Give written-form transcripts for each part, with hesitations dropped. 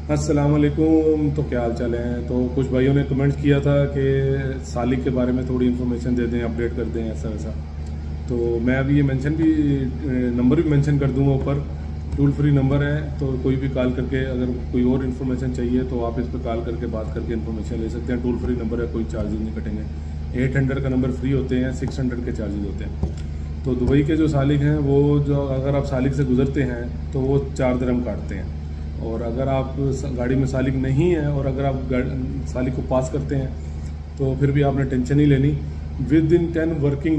अस्सलाम वालेकुम। तो क्या हाल चाल है। तो कुछ भाइयों ने कमेंट किया था कि सालिक के बारे में थोड़ी इन्फॉर्मेशन दे दें, अपडेट कर दें, ऐसा वैसा। तो मैं अभी ये मेंशन भी नंबर भी मेंशन कर दूंगा ऊपर। टोल फ्री नंबर है, तो कोई भी कॉल करके अगर कोई और इन्फॉर्मेशन चाहिए तो आप इस पर कॉल करके बात करके इन्फॉर्मेशन ले सकते हैं। टोल फ्री नंबर है, कोई चार्जेस नहीं कटेंगे। 800 का नंबर फ्री होते हैं, 600 के चार्जेस होते हैं। तो दुबई के जो सालिक हैं वो जो अगर आप सालिक से गुजरते हैं तो वो 4 दिरहम काटते हैं। और अगर आप गाड़ी में सालिक नहीं है और अगर आप सालिक को पास करते हैं तो फिर भी आपने टेंशन नहीं लेनी। विद इन 10 वर्किंग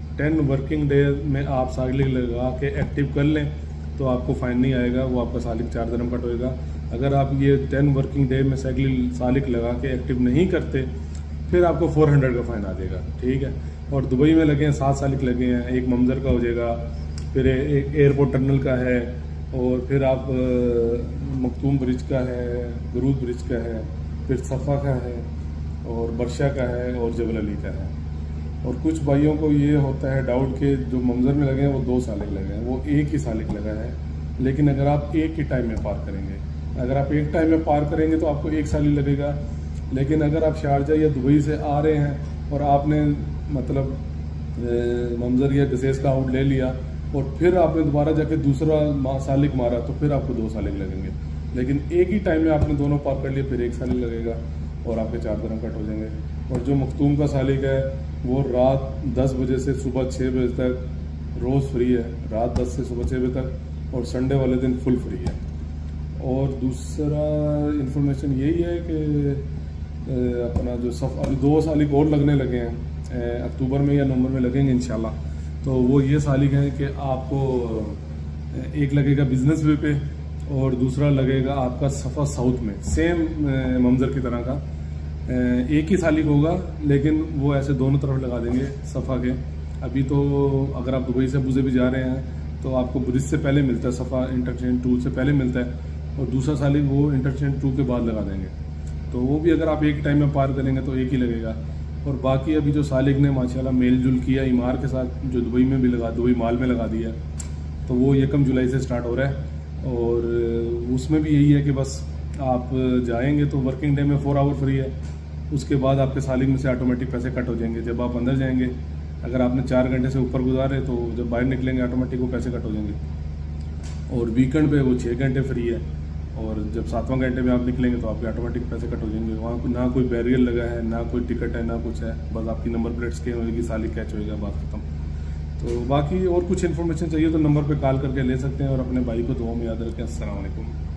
डेज में आप सालिक लगा के एक्टिव कर लें तो आपको फाइन नहीं आएगा, वो आपका सालिक 4 दिरहम कट होएगा। अगर आप ये 10 वर्किंग डे में सालिक लगा के एक्टिव नहीं करते फिर आपको 400 का फाइन आ जाएगा। ठीक है। और दुबई में लगे हैं 7 सालिक लगे हैं, एक ममजर का हो जाएगा, फिर एक एयरपोर्ट टनल का है, और फिर आप मखतूम ब्रिज का है, गुरूज ब्रिज का है, फिर सफ़ा का है, और बरशा का है, और जबल अली का है। और कुछ भाइयों को ये होता है डाउट कि जो मंजर में लगे हैं वो 2 सालिक लगे हैं, वो एक ही सालिक लगा है। लेकिन अगर आप एक ही टाइम में पार करेंगे, अगर आप एक टाइम में पार करेंगे तो आपको 1 सालिक लगेगा। लेकिन अगर आप शारजा या दुबई से आ रहे हैं और आपने मतलब मंजर या गसेस का आउट ले लिया और फिर आपने दोबारा जाके दूसरा सालिक मारा तो फिर आपको 2 सालिक लगेंगे। लेकिन एक ही टाइम में आपने दोनों पार कर लिए फिर 1 सालिक लगेगा और आपके 4 दिरहम कट हो जाएंगे। और जो मखतूम का सालिक है वो रात 10 बजे से सुबह 6 बजे तक रोज़ फ्री है, रात 10 से सुबह 6 बजे तक, और संडे वाले दिन फुल फ्री है। और दूसरा इन्फॉर्मेशन यही है कि अपना जो अभी 2 सालिक और लगने लगे हैं, अक्टूबर में या नवंबर में लगेंगे इंशाल्लाह। तो वो ये सालिक हैं कि आपको एक लगेगा बिजनेस वे पे और दूसरा लगेगा आपका सफ़ा साउथ में, सेम मंजर की तरह का। एक ही सालिक होगा लेकिन वो ऐसे दोनों तरफ लगा देंगे सफ़ा के। अभी तो अगर आप दुबई से अबू भी जा रहे हैं तो आपको ब्रिज से पहले मिलता है, सफ़ा इंटरचेंज 2 से पहले मिलता है, और दूसरा सालिक वो इंटरचेंज 2 के बाद लगा देंगे। तो वो भी अगर आप एक टाइम में पार करेंगे तो एक ही लगेगा। और बाकी अभी जो सालिक ने माशाल्लाह मेल जुल किया ईमार के साथ, जो दुबई में भी लगा, दुबई माल में लगा दिया, तो वो 1 जुलाई से स्टार्ट हो रहा है। और उसमें भी यही है कि बस आप जाएंगे तो वर्किंग डे में 4 आवर फ्री है, उसके बाद आपके सालिक में से ऑटोमेटिक पैसे कट हो जाएंगे। जब आप अंदर जाएंगे, अगर आपने 4 घंटे से ऊपर गुजारे तो जब बाहर निकलेंगे ऑटोमेटिक वो पैसे कट हो जाएंगे। और वीकेंड पे वो 6 घंटे फ्री है, और जब 7वां घंटे में आप निकलेंगे तो आपके ऑटोमेटिक पैसे कट हो जाएंगे। वहाँ ना कोई बैरियर लगा है, ना कोई टिकट है, ना कुछ है, बस आपकी नंबर प्लेट स्कैन होगी, सालिक कैच होएगा, बात खत्म। तो बाकी और कुछ इन्फॉर्मेशन चाहिए तो नंबर पे कॉल करके ले सकते हैं। और अपने भाई को दुआ में याद रखें। अस्सलाम वालेकुम।